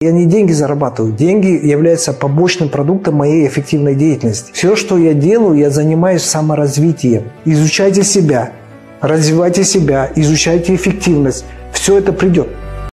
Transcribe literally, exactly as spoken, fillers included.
Я не деньги зарабатываю. Деньги являются побочным продуктом моей эффективной деятельности. Все, что я делаю, я занимаюсь саморазвитием. Изучайте себя, развивайте себя, изучайте эффективность. Все это придет.